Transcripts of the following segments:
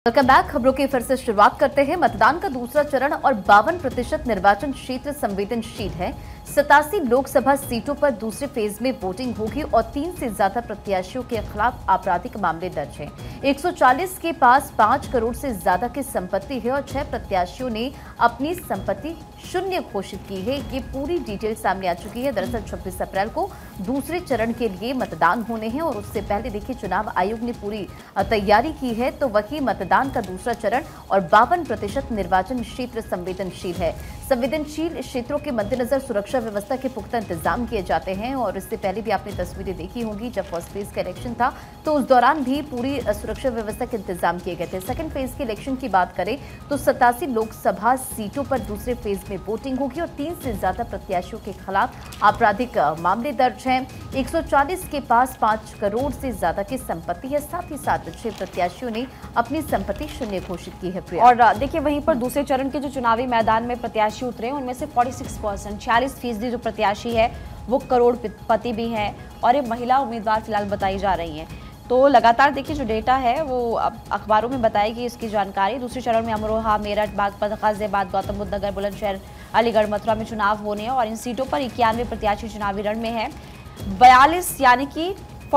Welcome back. खबरों की फिर से शुरुआत करते हैं। मतदान का दूसरा चरण और 52% निर्वाचन क्षेत्र संवेदनशील है। 87 लोकसभा सीटों पर दूसरे फेज में वोटिंग होगी और 3 से ज्यादा प्रत्याशियों के खिलाफ आपराधिक मामले दर्ज हैं। 140 के पास 5 करोड़ से ज्यादा की संपत्ति है और 6 प्रत्याशियों ने अपनी संपत्ति शून्य घोषित की है। ये पूरी डिटेल सामने आ चुकी है। दरअसल 26 अप्रैल को दूसरे चरण के लिए मतदान होने हैं और उससे पहले देखिए चुनाव आयोग ने पूरी तैयारी की है। तो वही मतदान का दूसरा चरण और 52% निर्वाचन क्षेत्र संवेदनशील है। संवेदनशील क्षेत्रों के मद्देनजर सुरक्षा व्यवस्था के पुख्ता इंतजाम किए जाते हैं और इससे पहले भी आपने तस्वीरें देखी होंगी। जब फर्स्ट फेज का इलेक्शन था तो उस दौरान भी पूरी सुरक्षा व्यवस्था के इंतजाम किए गए थे। सेकंड फेज के इलेक्शन की बात करें तो 87 लोकसभा सीटों पर दूसरे फेज में वोटिंग होगी और 3 से ज्यादा प्रत्याशियों के खिलाफ आपराधिक मामले दर्ज हैं। 140 के पास 5 करोड़ से ज्यादा की संपत्ति है। साथ ही साथ 6 प्रत्याशियों ने अपनी संपत्ति शून्य घोषित की है। और देखिए वहीं पर दूसरे चरण के जो चुनावी मैदान में प्रत्याशी उतरे उनमें से 46% 46% जो प्रत्याशी है वो करोड़पति भी हैं और ये महिला उम्मीदवार फिलहाल बताई जा रही हैं। तो लगातार देखिए जो डेटा है वो अब अखबारों में बताएगी इसकी जानकारी। दूसरे चरण में अमरोहा, मेरठ, बागपत, गाजियाबाद, गौतम बुद्ध नगर, बुलंदशहर, अलीगढ़, मथुरा में चुनाव होने हैं और इन सीटों पर 91 प्रत्याशी चुनावी रण में है। 42 यानी कि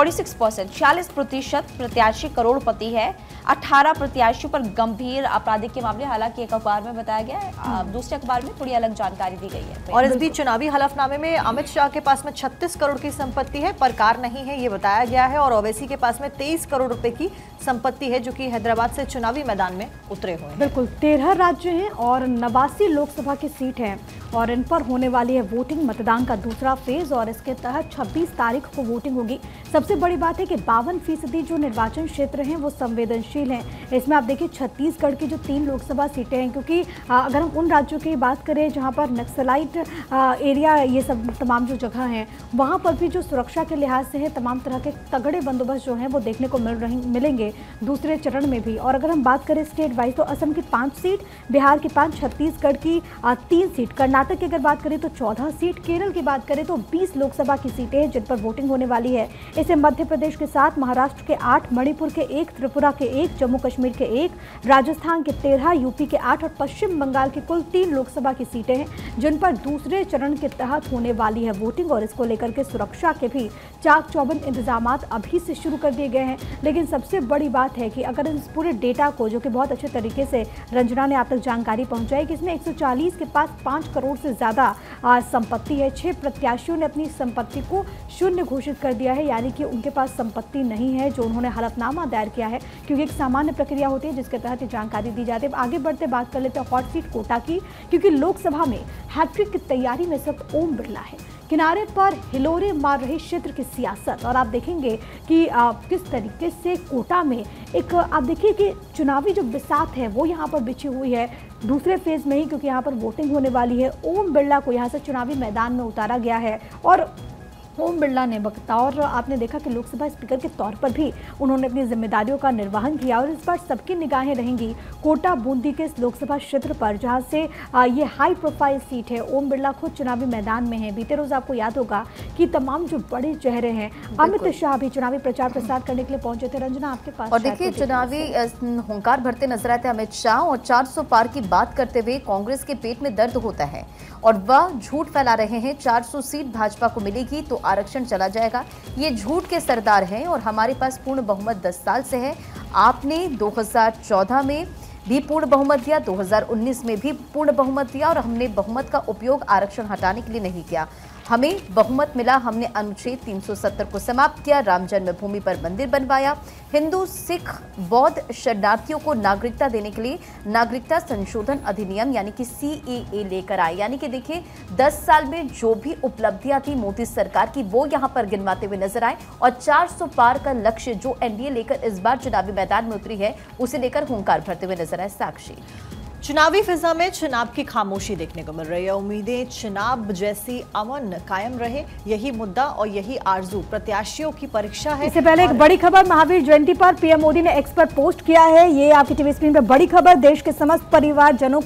46% 40% प्रत्याशी करोड़पति है। 18 प्रत्याशियों पर गंभीर आपराधिक के मामले, हालांकि एक अखबार में बताया गया है, दूसरे अखबार में थोड़ी अलग जानकारी दी गई है। और इस बीच चुनावी हलफनामे में अमित शाह के पास में 36 करोड़ की संपत्ति है पर कार नहीं है, ये बताया गया है। और ओवैसी के पास में 23 करोड़ रुपए की संपत्ति है जो कि हैदराबाद से चुनावी मैदान में उतरे हुए हैं। बिल्कुल 13 राज्य हैं और 89 लोकसभा की सीट है और इन पर होने वाली है वोटिंग। मतदान का दूसरा फेज और इसके तहत 26 तारीख को वोटिंग होगी। सबसे बड़ी बात है कि 52% जो निर्वाचन क्षेत्र हैं वो संवेदनशील हैं। इसमें आप देखिए छत्तीसगढ़ की जो 3 लोकसभा सीटें हैं, क्योंकि अगर हम उन राज्यों की बात करें जहां पर नक्सलाइट एरिया ये सब तमाम जो जगह हैं वहां पर भी जो सुरक्षा के लिहाज से है तमाम तरह के तगड़े बंदोबस्त जो हैं वो देखने को मिलेंगे दूसरे चरण में भी। और अगर हम बात करें स्टेट वाइज तो असम की 5 सीट, बिहार की 5, छत्तीसगढ़ की 3 सीट, कर्नाटक की अगर बात करें तो 14 सीट, केरल की बात करें तो 20 लोकसभा की सीटें हैं जिन पर वोटिंग होने वाली है। इसे मध्य प्रदेश के 7, महाराष्ट्र के 8, मणिपुर के 1, त्रिपुरा के 1, जम्मू कश्मीर के 1, राजस्थान के 13, यूपी के 8 और पश्चिम बंगाल की कुल 3 लोकसभा की सीटें हैं जिन पर दूसरे चरण के तहत होने वाली है वोटिंग। और इसको लेकर के सुरक्षा के भी चाक चौबंद इंतजाम अभी से शुरू कर दिए गए हैं। लेकिन सबसे बड़ी बात है कि अगर इस पूरे डेटा को, जो कि बहुत अच्छे तरीके से रंजना ने आप तक जानकारी पहुंचाई, कि इसमें 140 के पास 5 करोड़ से ज्यादा संपत्ति है। 6 प्रत्याशियों ने अपनी संपत्ति को शून्य घोषित कर दिया है, यानी कि उनके पास संपत्ति नहीं है जो उन्होंने हलफनामा दायर किया है, क्योंकि एक सामान्य प्रक्रिया होती है जिसके तहत ये जानकारी दी जाती है। आगे बढ़ते बात कर लेते हैं हॉट सीट कोटा की, क्योंकि लोकसभा में हैट्रिक की तैयारी में सिर्फ ओम बिरला है। किनारे पर हिलोरे मार रही क्षेत्र की सियासत और आप देखेंगे कि किस तरीके से कोटा में एक आप देखिए कि चुनावी जो बिसात है वो यहाँ पर बिछी हुई है दूसरे फेज में ही, क्योंकि यहाँ पर वोटिंग होने वाली है। ओम बिरला को यहाँ से चुनावी मैदान में उतारा गया है और ओम बिरला ने बतौर आपने देखा कि लोकसभा स्पीकर के तौर पर भी उन्होंने अपनी जिम्मेदारियों का निर्वहन किया। और इस बार सबकी निगाहें रहेंगी कोटा बूंदी के इस लोकसभा क्षेत्र पर, जहां से ये हाई प्रोफाइल सीट है। ओम बिरला खुद चुनावी मैदान में है। बीते रोज आपको याद होगा कि तमाम जो बड़े चेहरे हैं, अमित शाह भी चुनावी प्रचार प्रसार करने के लिए पहुंचे थे। रंजना आपके पास और देखिए चुनावी हुंकार भरते नजर आते अमित शाह और 400 पार की बात करते हुए कांग्रेस के पेट में दर्द होता है और वह झूठ फैला रहे हैं। 400 सीट भाजपा को मिलेगी तो आरक्षण चला जाएगा। ये झूठ के सरदार हैं और हमारे पास पूर्ण बहुमत 10 साल से है। आपने 2014 में भी पूर्ण बहुमत दिया, 2019 में भी पूर्ण बहुमत दिया और हमने बहुमत का उपयोग आरक्षण हटाने के लिए नहीं किया। हमें बहुमत मिला, हमने अनुच्छेद 370 को समाप्त किया, राम जन्मभूमि पर मंदिर बनवाया, हिंदू, सिख, बौद्ध शरणार्थियों को नागरिकता देने के लिए नागरिकता संशोधन अधिनियम यानी कि CAA लेकर आए। यानी कि देखिए 10 साल में जो भी उपलब्धियां थी मोदी सरकार की वो यहां पर गिनवाते हुए नजर आए और 400 पार का लक्ष्य जो NDA लेकर इस बार चुनावी मैदान में उतरी है उसे लेकर हुंकार भरते हुए नजर आए। साक्षी, चुनावी फिजा में चुनाव की खामोशी देखने को मिल रही है। उम्मीदें चुनाव जैसी अमन कायम रहे, यही मुद्दा और यही आरजू प्रत्याशियों की परीक्षा है। इससे पहले एक बड़ी खबर, महावीर जयंती पर पीएम मोदी ने एक्स पर पोस्ट किया है। ये आपकी टीवी स्क्रीन पर बड़ी खबर। देश के समस्त परिवारजनों को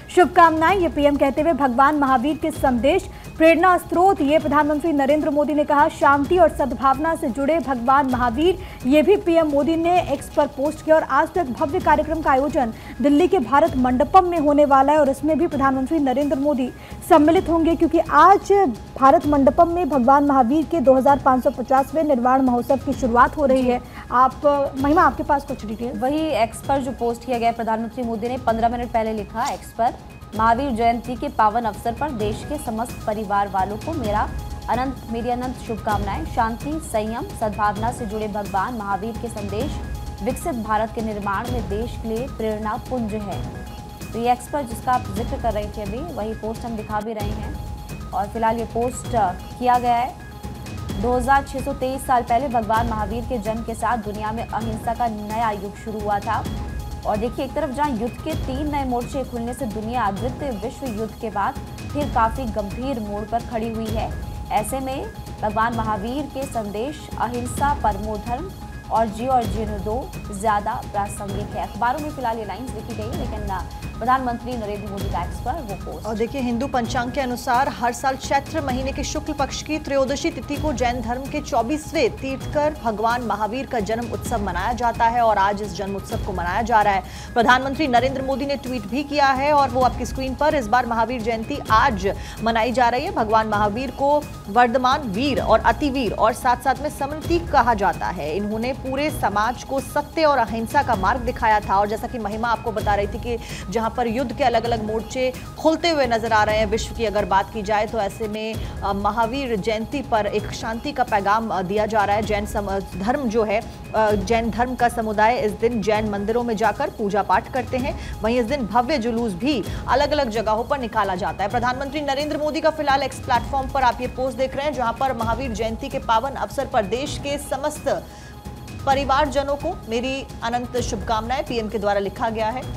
शुभकामनाएं, ये पीएम कहते हुए भगवान महावीर के संदेश प्रेरणा स्रोत। ये प्रधानमंत्री नरेंद्र मोदी ने कहा, शांति और सद्भावना से जुड़े भगवान महावीर। ये भी पीएम मोदी ने एक्स पर पोस्ट किया। और आज तो एक भव्य कार्यक्रम का आयोजन दिल्ली के भारत मंडपम में होने वाला है और इसमें भी प्रधानमंत्री नरेंद्र मोदी सम्मिलित होंगे, क्योंकि आज भारत मंडपम में भगवान महावीर के 2550वें निर्वाण महोत्सव की शुरुआत हो रही है। आप महिमा, आपके पास कुछ डिटेल? वही एक्स पर जो पोस्ट किया गया प्रधानमंत्री मोदी ने 15 मिनट पहले लिखा एक्स पर, महावीर जयंती के पावन अवसर पर देश के समस्त परिवार वालों को मेरी अनंत शुभकामनाएं। शांति, संयम, सद्भावना से जुड़े भगवान महावीर के संदेश विकसित भारत के निर्माण में देश के लिए प्रेरणा पुंज है। तो ये एक्स पर जिसका आप जिक्र कर रही थी अभी, वही पोस्ट हम दिखा भी रहे हैं। और फिलहाल ये पोस्ट किया गया है 2623 साल पहले भगवान महावीर के जन्म के साथ दुनिया में अहिंसा का नया युग शुरू हुआ था। और देखिए, एक तरफ जहां युद्ध के 3 नए मोर्चे खुलने से दुनिया द्वितीय विश्व युद्ध के बाद फिर काफी गंभीर मोड़ पर खड़ी हुई है, ऐसे में भगवान महावीर के संदेश अहिंसा, परमो धर्म और जियो और जीने दो ज्यादा प्रासंगिक है। अखबारों में फिलहाल ये लाइन्स लिखी गई है, लेकिन प्रधानमंत्री नरेंद्र मोदी का एक्स पर वो पोस्ट। और देखिए, हिंदू पंचांग के अनुसार हर साल चैत्र महीने के शुक्ल पक्ष की त्रयोदशी तिथि को जैन धर्म के 24वें तीर्थकर भगवान महावीर का जन्म उत्सव मनाया जाता है और आज इस जन्म उत्सव को मनाया जा रहा है। प्रधानमंत्री नरेंद्र मोदी ने ट्वीट भी किया है और वो आपकी स्क्रीन पर इस बार महावीर जयंती आज मनाई जा रही है। भगवान महावीर को वर्धमान वीर और अतिवीर और साथ साथ में समृतिक कहा जाता है। इन्होंने पूरे समाज को सत्य और अहिंसा का मार्ग दिखाया था। और जैसा कि महिमा आपको बता रही थी कि जहां पर युद्ध के अलग अलग मोर्चे खुलते हुए नजर आ रहे हैं विश्व की अगर बात की जाए, तो ऐसे में महावीर जयंती पर एक शांति का पैगाम दिया जा रहा है। जैन धर्म जो है, जैन धर्म का समुदाय इस दिन जैन मंदिरों में जाकर पूजा पाठ करते हैं। वहीं इस दिन भव्य जुलूस भी अलग अलग जगहों पर निकाला जाता है। प्रधानमंत्री नरेंद्र मोदी का फिलहाल एक्स प्लेटफॉर्म पर आप ये पोस्ट देख रहे हैं, जहां पर महावीर जयंती के पावन अवसर पर देश के समस्त परिवारजनों को मेरी अनंत शुभकामनाएं पीएम के द्वारा लिखा गया है।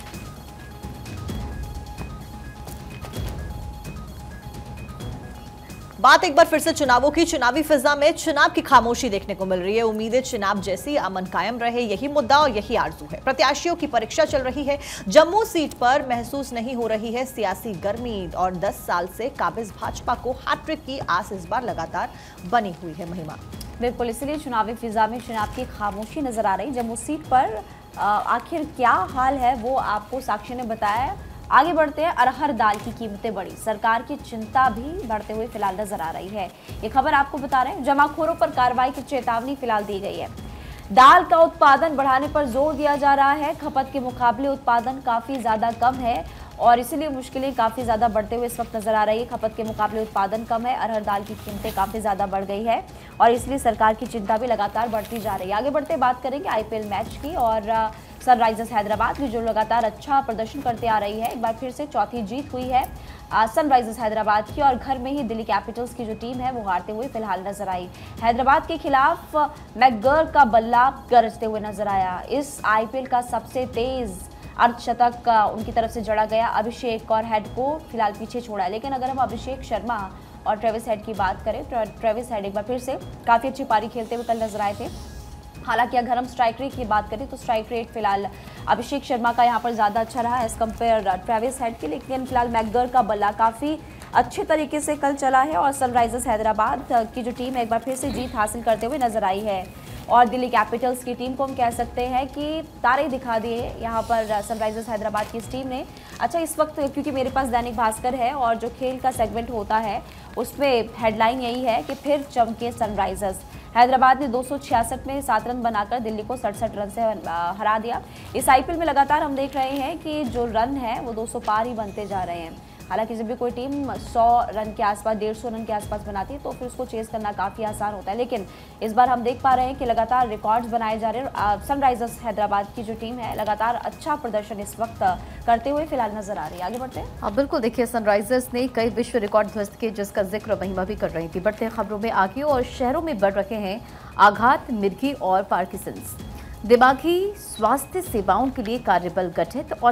बात एक बार फिर से चुनावों की। चुनावी फिजा में चुनाव की खामोशी देखने को मिल रही है। उम्मीदें चुनाव जैसी अमन कायम रहे, यही मुद्दा और यही आरजू है। प्रत्याशियों की परीक्षा चल रही है। जम्मू सीट पर महसूस नहीं हो रही है सियासी गर्मी और 10 साल से काबिज भाजपा को हैट्रिक की आस इस बार लगातार बनी हुई है। महिमा, बिल्कुल, इसलिए चुनावी फिजा में चुनाव की खामोशी नजर आ रही। जम्मू सीट पर आखिर क्या हाल है वो आपको साक्षी ने बताया। आगे बढ़ते हैं, अरहर दाल की कीमतें बढ़ी, सरकार की चिंता भी बढ़ते हुए फिलहाल नजर आ रही है। ये खबर आपको बता रहे हैं। जमाखोरों पर कार्रवाई की चेतावनी फिलहाल दी गई है। दाल का उत्पादन बढ़ाने पर जोर दिया जा रहा है। खपत के मुकाबले उत्पादन काफी ज्यादा कम है और इसीलिए मुश्किलें काफी ज्यादा बढ़ते हुए इस वक्त नजर आ रही है। खपत के मुकाबले उत्पादन कम है, अरहर दाल की कीमतें काफी ज्यादा बढ़ गई है और इसलिए सरकार की चिंता भी लगातार बढ़ती जा रही है। आगे बढ़ते बात करेंगे आईपीएल मैच की और सनराइजर्स हैदराबाद भी जो लगातार अच्छा प्रदर्शन करते आ रही है। एक बार फिर से चौथी जीत हुई है सनराइजर्स हैदराबाद की और घर में ही दिल्ली कैपिटल्स की जो टीम है वो हारते हुए फिलहाल नजर आई। हैदराबाद के खिलाफ मैकगर का बल्ला गरजते हुए नजर आया। इस आईपीएल का सबसे तेज अर्धशतक उनकी तरफ से जड़ा गया। अभिषेक और हेड को फिलहाल पीछे छोड़ा है, लेकिन अगर हम अभिषेक शर्मा और ट्रेविस हेड की बात करें तो ट्रेविस हेड एक बार फिर से काफी अच्छी पारी खेलते हुए कल नजर आए थे। हालांकि अगर हम स्ट्राइक रेट की बात करें तो स्ट्राइक रेट फिलहाल अभिषेक शर्मा का यहां पर ज़्यादा अच्छा रहा एज कंपेयर ट्रेविस हेड के, लेकिन फिलहाल मैकगर का बल्ला काफ़ी अच्छे तरीके से कल चला है और सनराइजर्स हैदराबाद की जो टीम है एक बार फिर से जीत हासिल करते हुए नजर आई है। और दिल्ली कैपिटल्स की टीम को हम कह सकते हैं कि तारे दिखा दिए यहाँ पर सनराइजर्स हैदराबाद की इस टीम ने। अच्छा, इस वक्त क्योंकि मेरे पास दैनिक भास्कर है और जो खेल का सेगमेंट होता है उसमें हेडलाइन यही है कि फिर चमके सनराइजर्स। हैदराबाद ने 266 में 7 रन बनाकर दिल्ली को 67 रन से हरा दिया। इस आईपीएल में लगातार हम देख रहे हैं कि जो रन है वो 200 पार ही बनते जा रहे हैं। हालांकि जब भी कोई टीम 100 रन के आसपास 150 रन के आसपास बनाती है तो फिर उसको चेस करना काफ़ी आसान होता है, लेकिन इस बार हम देख पा रहे हैं कि लगातार रिकॉर्ड्स बनाए जा रहे हैं। सनराइजर्स हैदराबाद की जो टीम है लगातार अच्छा प्रदर्शन इस वक्त करते हुए फिलहाल नजर आ रही है। आगे बढ़ते हैं। हाँ बिल्कुल, देखिए सनराइजर्स ने कई विश्व रिकॉर्ड ध्वस्त किए जिसका जिक्र महिमा भी कर रही थी। बढ़ते हैं खबरों में आगे और शहरों में बढ़ रहे हैं आघात, मिर्गी और पार्किंसंस। दिमागी स्वास्थ्य सेवाओं के लिए कार्यबल गठित और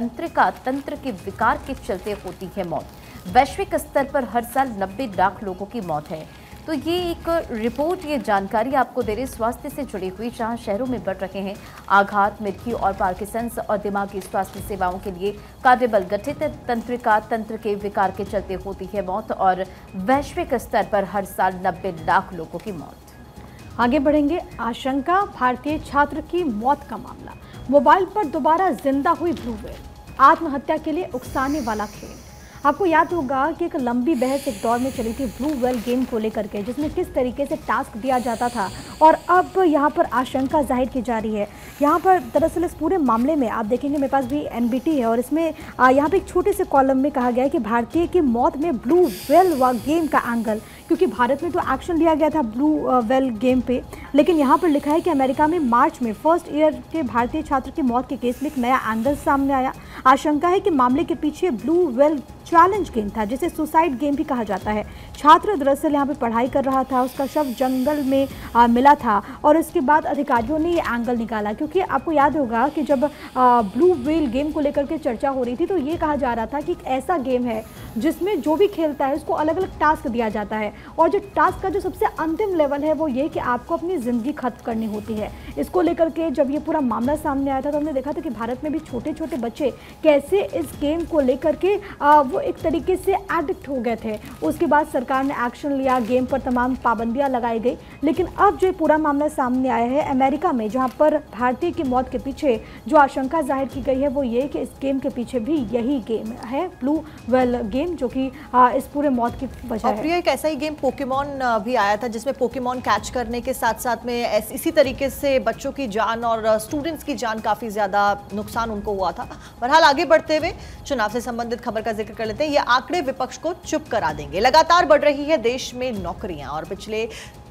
तंत्र के विकार के चलते होती है मौत। वैश्विक स्तर पर हर साल 90 लाख लोगों की मौत है। तो ये एक रिपोर्ट, ये जानकारी आपको दे रही स्वास्थ्य से जुड़ी हुई, जहां शहरों में बढ़ रहे हैं आघात, मृत्यु और पार्किंसंस और दिमागी स्वास्थ्य सेवाओं के लिए कार्यबल गठित। तंत्रिका तंत्र के विकार के चलते होती है मौत और वैश्विक स्तर पर हर साल 90 लाख लोगों की मौत। आगे बढ़ेंगे। आशंका, भारतीय छात्र की मौत का मामला। मोबाइल पर दोबारा जिंदा हुई ब्लू व्हेल, आत्महत्या के लिए उकसाने वाला खेल। आपको याद होगा कि एक लंबी बहस एक दौर में चली थी ब्लू व्हेल गेम को लेकर के, जिसमें किस तरीके से टास्क दिया जाता था, और अब यहाँ पर आशंका जाहिर की जा रही है। यहाँ पर दरअसल इस पूरे मामले में आप देखेंगे, मेरे पास भी एनबीटी है और इसमें यहाँ पे एक छोटे से कॉलम में कहा गया है कि भारतीय की मौत में ब्लू व्हेल व गेम का एंगल, क्योंकि भारत में तो एक्शन लिया गया था ब्लू व्हेल गेम पे, लेकिन यहाँ पर लिखा है कि अमेरिका में मार्च में फर्स्ट ईयर के भारतीय छात्र की मौत के केस में एक नया एंगल सामने आया। आशंका है कि मामले के पीछे ब्लू व्हेल चैलेंज गेम था, जिसे सुसाइड गेम भी कहा जाता है। छात्र दरअसल यहाँ पे पढ़ाई कर रहा था, उसका शव जंगल में मिला था और उसके बाद अधिकारियों ने ये एंगल निकाला, क्योंकि आपको याद होगा कि जब ब्लू व्हेल गेम को लेकर के चर्चा हो रही थी तो ये कहा जा रहा था कि एक ऐसा गेम है जिसमें जो भी खेलता है उसको अलग अलग टास्क दिया जाता है, और जो टास्क का जो सबसे अंतिम लेवल है वो ये कि आपको अपनी ज़िंदगी खत्म करनी होती है। इसको लेकर के जब ये पूरा मामला सामने आया था तो हमने देखा था कि भारत में भी छोटे छोटे बच्चे कैसे इस गेम को लेकर के वो एक तरीके से एडिक्ट हो गए थे। उसके बाद सरकार ने एक्शन लिया, गेम पर तमाम पाबंदियां लगाई गई। लेकिन अब जो पूरा मामला सामने आया है अमेरिका में, जहां पर भारतीय की मौत के पीछे जो आशंका जाहिर की गई है वो ये कि इस गेम के पीछे भी यही गेम है, ब्लू व्हेल गेम, जो कि इस पूरे मौत की वजह है। प्रिया, एक ऐसा ही गेम पोकेमॉन भी आया था जिसमें पोकेमॉन कैच करने के साथ साथ में इसी तरीके से बच्चों की जान और स्टूडेंट्स की जान, काफी ज्यादा नुकसान उनको हुआ था। बहरहाल आगे बढ़ते हुए चुनाव से संबंधित खबर का जिक्र कर लेते हैं। ये आंकड़े विपक्ष को चुप करा देंगे। लगातार बढ़ रही है देश में नौकरियां और पिछले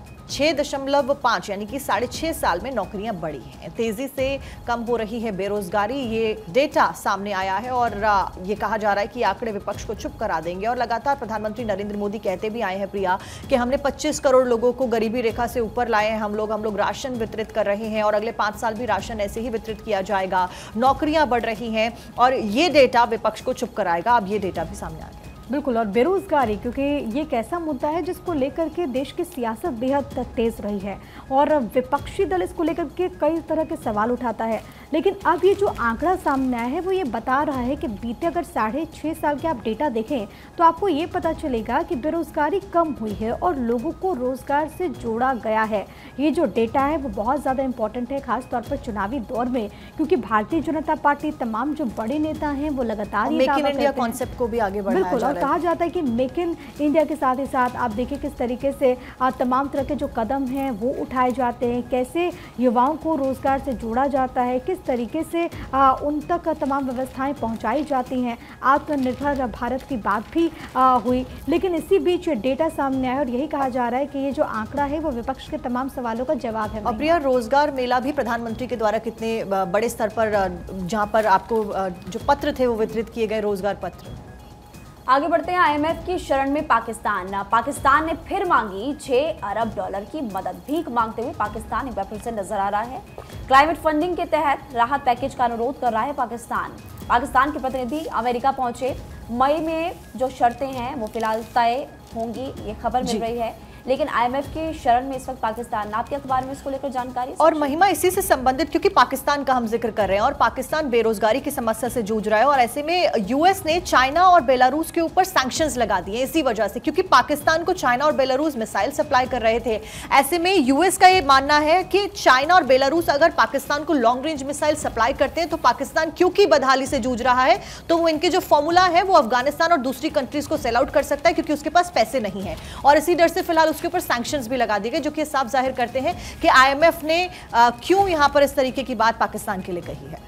6.5 यानी कि 6.5 साल में नौकरियां बढ़ी हैं। तेजी से कम हो रही है बेरोजगारी, ये डेटा सामने आया है और ये कहा जा रहा है कि आंकड़े विपक्ष को चुप करा देंगे। और लगातार प्रधानमंत्री नरेंद्र मोदी कहते भी आए हैं प्रिया कि हमने 25 करोड़ लोगों को गरीबी रेखा से ऊपर लाए हैं, हम लोग राशन वितरित कर रहे हैं और अगले 5 साल भी राशन ऐसे ही वितरित किया जाएगा। नौकरियां बढ़ रही हैं और ये डेटा विपक्ष को चुप कराएगा। अब ये डेटा भी सामने आ गया। बिल्कुल, और बेरोजगारी, क्योंकि ये एक ऐसा मुद्दा है जिसको लेकर के देश की सियासत बेहद तेज रही है और विपक्षी दल इसको लेकर के कई तरह के सवाल उठाता है। लेकिन अब ये जो आंकड़ा सामने आया है वो ये बता रहा है कि बीते अगर 6.5 साल के आप डेटा देखें तो आपको ये पता चलेगा कि बेरोजगारी कम हुई है और लोगों को रोजगार से जोड़ा गया है। ये जो डेटा है वो बहुत ज़्यादा इंपॉर्टेंट है, खासतौर पर चुनावी दौर में, क्योंकि भारतीय जनता पार्टी, तमाम जो बड़े नेता हैं वो लगातार मेक इन इंडिया कॉन्सेप्ट को भी आगे बढ़ाया जा रहा है। कहा जाता है कि मेक इन इंडिया के साथ ही साथ आप देखिए किस तरीके से तमाम तरह के जो कदम हैं वो उठाए जाते हैं, कैसे युवाओं को रोजगार से जोड़ा जाता है, किस तरीके से उन तक तमाम व्यवस्थाएं पहुंचाई जाती हैं। आत्मनिर्भर भारत की बात भी हुई, लेकिन इसी बीच डेटा सामने आया और यही कहा जा रहा है कि ये जो आंकड़ा है वो विपक्ष के तमाम सवालों का जवाब है। और प्रिया, रोजगार मेला भी प्रधानमंत्री के द्वारा कितने बड़े स्तर पर, जहां पर आपको जो पत्र थे वो वितरित किए गए, रोजगार पत्र। आगे बढ़ते हैं। आईएमएफ की शरण में पाकिस्तान ने फिर मांगी 6 अरब डॉलर की मदद। भीख मांगते हुए पाकिस्तान एक बार फिर से नजर आ रहा है। क्लाइमेट फंडिंग के तहत राहत पैकेज का अनुरोध कर रहा है पाकिस्तान के प्रतिनिधि अमेरिका पहुंचे। मई में जो शर्तें हैं वो फिलहाल तय होंगी, ये खबर मिल रही है। लेकिन आईएमएफ के शरण में इस वक्त पाकिस्तान, आपके अखबार में इसको लेकर जानकारी। और महिमा, इसी से संबंधित, क्योंकि पाकिस्तान का हम जिक्र कर रहे हैं और पाकिस्तान बेरोजगारी की समस्या से जूझ रहा है और ऐसे में यूएस ने चाइना और बेलारूस के ऊपर सैंक्शंस लगा दिए इसी वजह से, क्योंकि पाकिस्तान को चाइना और बेलारूस मिसाइल सप्लाई कर रहे थे। ऐसे में यूएस का ये मानना है कि चाइना और बेलारूस अगर पाकिस्तान को लॉन्ग रेंज मिसाइल सप्लाई करते हैं तो पाकिस्तान क्योंकि बदहाली से जूझ रहा है तो वो इनके जो फॉर्मूला है वो अफगानिस्तान और दूसरी कंट्रीज को सेल आउट कर सकता है, क्योंकि उसके पास पैसे नहीं है। और इसी डर से फिलहाल उसके ऊपर सैंक्शंस भी लगा दिए गए, जो कि साफ जाहिर करते हैं कि आईएमएफ ने क्यों यहां पर इस तरीके की बात पाकिस्तान के लिए कही है।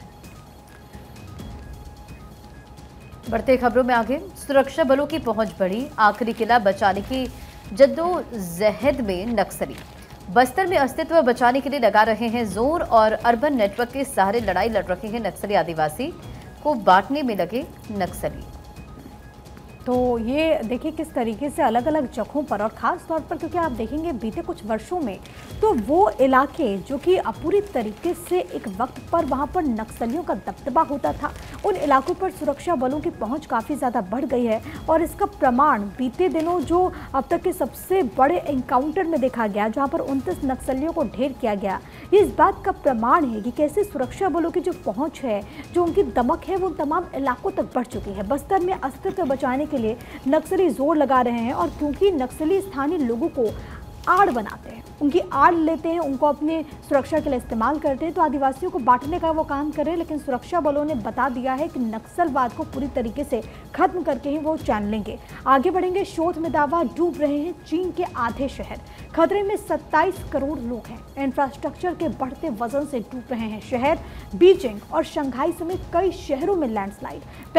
बढ़ते खबरों में आगे, सुरक्षा बलों की पहुंच बढ़ी, आखिरी किला बचाने की जद्दोजहद में नक्सली। बस्तर में अस्तित्व बचाने के लिए लगा रहे हैं जोर और अर्बन नेटवर्क के सहारे लड़ाई लड़ रहे हैं नक्सली। आदिवासी को बांटने में लगे नक्सली। तो ये देखिए किस तरीके से अलग अलग जगहों पर, और ख़ास तौर पर क्योंकि आप देखेंगे बीते कुछ वर्षों में तो वो इलाके जो कि पूरी तरीके से एक वक्त पर वहाँ पर नक्सलियों का दबदबा होता था, उन इलाकों पर सुरक्षा बलों की पहुँच काफ़ी ज़्यादा बढ़ गई है। और इसका प्रमाण बीते दिनों जो अब तक के सबसे बड़े एनकाउंटर में देखा गया, जहाँ पर 29 नक्सलियों को ढेर किया गया, ये इस बात का प्रमाण है कि कैसे सुरक्षा बलों की जो पहुँच है, जो उनकी दमक है, वो तमाम इलाकों तक बढ़ चुकी है। बस्तर में अस्तित्व बचाने के लिए नक्सली जोर लगा रहे हैं, और क्योंकि नक्सली स्थानीय लोगों को आड़ बनाते हैं, उनकी आड़ लेते हैं, उनको अपने सुरक्षा के लिए इस्तेमाल करते हैं, तो आदिवासियों को बांटने का वो काम कर रहे हैं। लेकिन सुरक्षा बलों ने बता दिया है कि नक्सलवाद को पूरी तरीके से खत्म करके ही वो चैन लेंगे। आगे बढ़ेंगे। शोध में दावा, डूब रहे हैं चीन के आधे शहर, खतरे में 27 करोड़ लोग हैं। इंफ्रास्ट्रक्चर के बढ़ते वजन से डूब रहे हैं शहर। बीजिंग और शंघाई समेत कई शहरों में लैंडस्लाइड।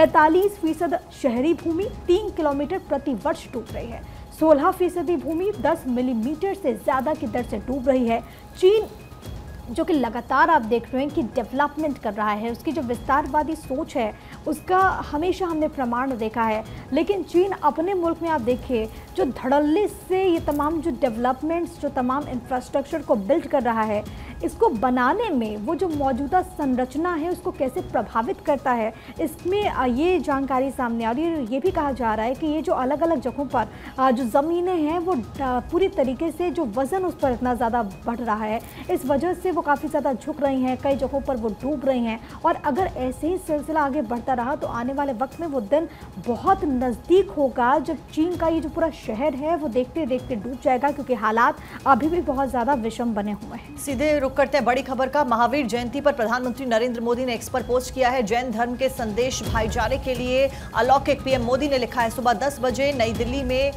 45% शहरी भूमि 3 किलोमीटर प्रति वर्ष डूब रही है। 16% भूमि 10 मिलीमीटर से ज़्यादा की दर से डूब रही है। चीन जो कि लगातार आप देख रहे हैं कि डेवलपमेंट कर रहा है, उसकी जो विस्तारवादी सोच है उसका हमेशा हमने प्रमाण देखा है। लेकिन चीन अपने मुल्क में आप देखिए जो धड़ल्ले से ये तमाम जो डेवलपमेंट्स, जो तमाम इंफ्रास्ट्रक्चर को बिल्ड कर रहा है, इसको बनाने में वो जो मौजूदा संरचना है उसको कैसे प्रभावित करता है, इसमें ये जानकारी सामने आ रही है। ये भी कहा जा रहा है कि ये जो अलग अलग जगहों पर जो ज़मीनें हैं वो पूरी तरीके से जो वज़न उस पर इतना ज़्यादा बढ़ रहा है, इस वजह से वो काफ़ी ज़्यादा झुक रही हैं, कई जगहों पर वो डूब रही हैं। और अगर ऐसे ही सिलसिला आगे बढ़ता रहा तो आने वाले वक्त में वो दिन बहुत नज़दीक होगा जब चीन का ये जो पूरा शहर है वो देखते देखते डूब जाएगा, क्योंकि हालात अभी भी बहुत ज़्यादा विषम बने हुए हैं। सीधे रुक करते हैं बड़ी खबर का। महावीर जयंती पर प्रधानमंत्री नरेंद्र मोदी ने एक्स पर पोस्ट किया है। जैन धर्म के संदेश भाईचारे के लिए अलौकिक। पीएम मोदी ने लिखा है, सुबह 10 बजे नई दिल्ली में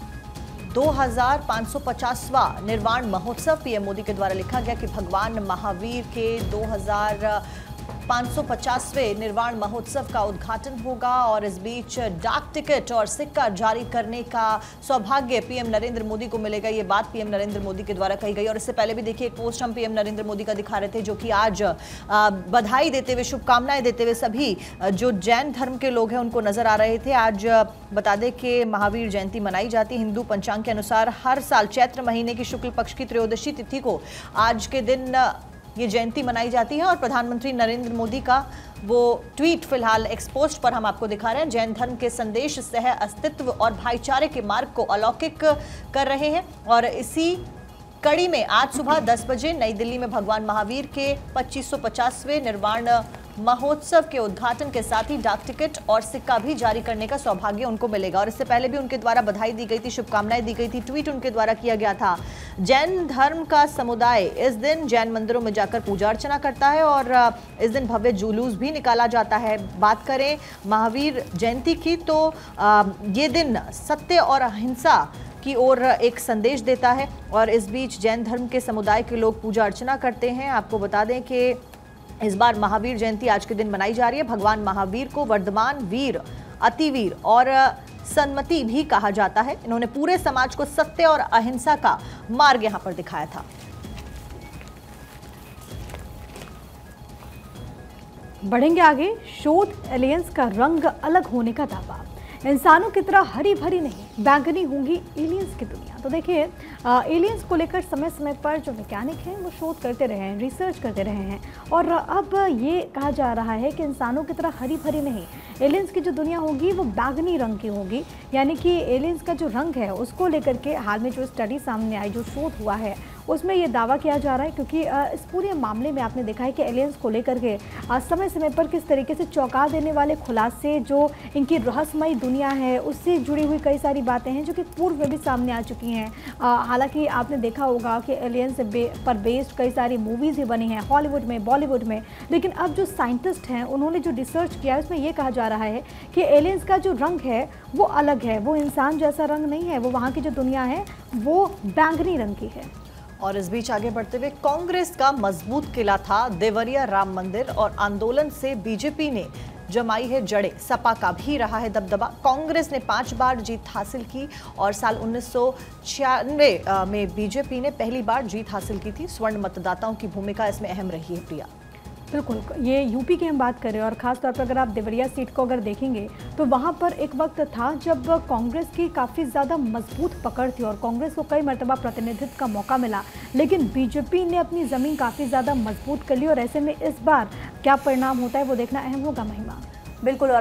2550वां निर्वाण महोत्सव। पीएम मोदी के द्वारा लिखा गया कि भगवान महावीर के 2550वें निर्वाण महोत्सव का उद्घाटन होगा और इस बीच डाक टिकट और सिक्का जारी करने का सौभाग्य पीएम नरेंद्र मोदी को मिलेगा। ये बात पीएम नरेंद्र मोदी के द्वारा कही गई। और इससे पहले भी देखिए एक पोस्ट हम पीएम नरेंद्र मोदी का दिखा रहे थे, जो कि आज बधाई देते हुए, शुभकामनाएं देते हुए सभी जो जैन धर्म के लोग हैं उनको नजर आ रहे थे। आज बता दें कि महावीर जयंती मनाई जाती है। हिंदू पंचांग के अनुसार हर साल चैत्र महीने की शुक्ल पक्ष की त्रयोदशी तिथि को आज के दिन ये जयंती मनाई जाती है। और प्रधानमंत्री नरेंद्र मोदी का वो ट्वीट फिलहाल एक्स पोस्ट पर हम आपको दिखा रहे हैं। जैन धर्म के संदेश सह अस्तित्व और भाईचारे के मार्ग को अलौकिक कर रहे हैं। और इसी कड़ी में आज सुबह 10 बजे नई दिल्ली में भगवान महावीर के 2550वें निर्वाण महोत्सव के उद्घाटन के साथ ही डाक टिकट और सिक्का भी जारी करने का सौभाग्य उनको मिलेगा। और इससे पहले भी उनके द्वारा बधाई दी गई थी, शुभकामनाएं दी गई थी, ट्वीट उनके द्वारा किया गया था। जैन धर्म का समुदाय इस दिन जैन मंदिरों में जाकर पूजा अर्चना करता है और इस दिन भव्य जुलूस भी निकाला जाता है। बात करें महावीर जयंती की तो ये दिन सत्य और अहिंसा की ओर एक संदेश देता है। और इस बीच जैन धर्म के समुदाय के लोग पूजा अर्चना करते हैं। आपको बता दें कि इस बार महावीर जयंती आज के दिन मनाई जा रही है। भगवान महावीर को वर्धमान वीर, अतिवीर और सन्मति भी कहा जाता है। इन्होंने पूरे समाज को सत्य और अहिंसा का मार्ग यहां पर दिखाया था। बढ़ेंगे आगे। शोध, एलियंस का रंग अलग होने का दावा। इंसानों की तरह हरी भरी नहीं, बैंगनी होंगी एलियंस की दुनिया। तो देखिए एलियंस को लेकर समय समय पर जो वैज्ञानिक हैं वो शोध करते रहे हैं, रिसर्च करते रहे हैं। और अब ये कहा जा रहा है कि इंसानों की तरह हरी भरी नहीं, एलियंस की जो दुनिया होगी वो बैंगनी रंग की होगी। यानी कि एलियंस का जो रंग है उसको लेकर के हाल में जो स्टडी सामने आई, जो शोध हुआ है, उसमें ये दावा किया जा रहा है। क्योंकि इस पूरे मामले में आपने देखा है कि एलियंस को लेकर के समय समय पर किस तरीके से चौंका देने वाले खुलासे, जो इनकी रहस्यमयी दुनिया है उससे जुड़ी हुई कई सारी बातें हैं जो कि पूर्व में भी सामने आ चुकी हैं। हालांकि आपने देखा होगा कि एलियंस पर बेस्ड कई सारी मूवीज़ भी बनी हैं हॉलीवुड में, बॉलीवुड में। लेकिन अब जो साइंटिस्ट हैं उन्होंने जो रिसर्च किया है उसमें ये कहा जा रहा है कि एलियंस का जो रंग है वो अलग है, वो इंसान जैसा रंग नहीं है, वो वहाँ की जो दुनिया है वो बैंगनी रंग की है। और इस बीच आगे बढ़ते हुए, कांग्रेस का मजबूत किला था देवरिया राम मंदिर और आंदोलन से बीजेपी ने जमाई है जड़ें। सपा का भी रहा है दबदबा। कांग्रेस ने 5 बार जीत हासिल की और साल 1996 में बीजेपी ने पहली बार जीत हासिल की थी। स्वर्ण मतदाताओं की भूमिका इसमें अहम रही है। प्रिया, बिल्कुल, ये यूपी की हम बात करें और ख़ास तौर पर अगर आप देवरिया सीट को अगर देखेंगे तो वहाँ पर एक वक्त था जब कांग्रेस की काफ़ी ज़्यादा मजबूत पकड़ थी और कांग्रेस को कई मरतबा प्रतिनिधित्व का मौका मिला, लेकिन बीजेपी ने अपनी ज़मीन काफ़ी ज़्यादा मजबूत कर ली और ऐसे में इस बार क्या परिणाम होता है वो देखना अहम होगा। महिमा। बिल्कुल।